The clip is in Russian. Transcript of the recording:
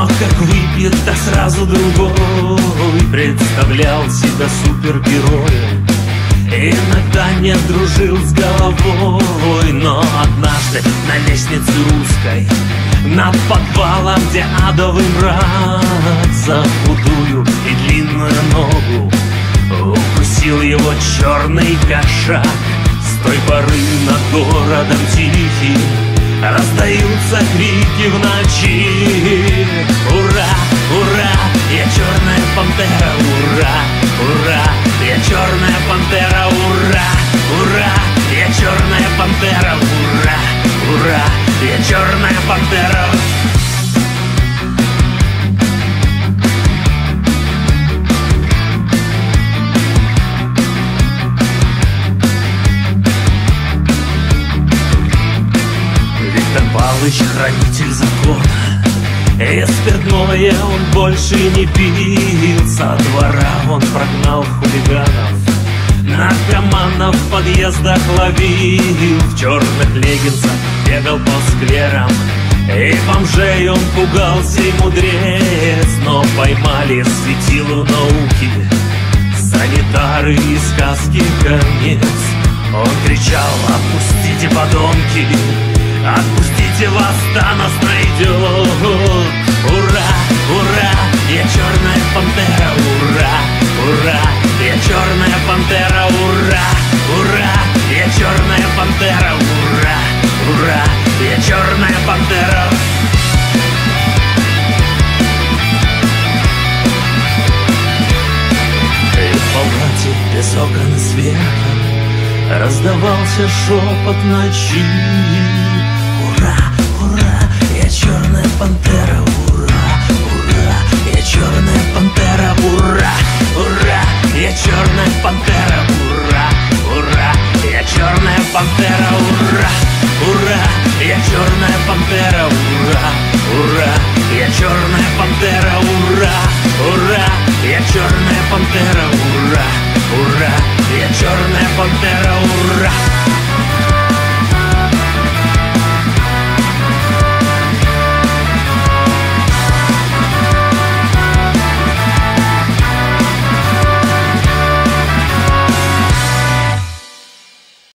Но как выпьет, так сразу другой представлял себя супергероем. Иногда не дружил с головой, но однажды на лестнице узкой над подвалом, где адовый мрак, за худую и длинную ногу укусил его черный кошак. С той поры над городом тихий раздаются крики в ночи. Ура, ура, я черная пантера, ура, ура, я черная пантера, ура, ура, я черная пантера, ура, ура, я черная пантера. Палыч, хранитель закона, и спиртное он больше не пил. Со двора он прогнал хулиганов, наркоманов в подъездах ловил. В черных леггинсах бегал по скверам, и бомжей он пугался и мудрец. Но поймали светилу науки санитары и сказки конец. Он кричал: отпустите, подонки, отпустите, вас Танос найдет. Ура, ура, я черная пантера, ура, ура, я черная пантера, ура, ура, я черная пантера, ура, ура, я черная пантера. И в палате без окон и света раздавался шепот ночи. Ура, ура, я черная пантера.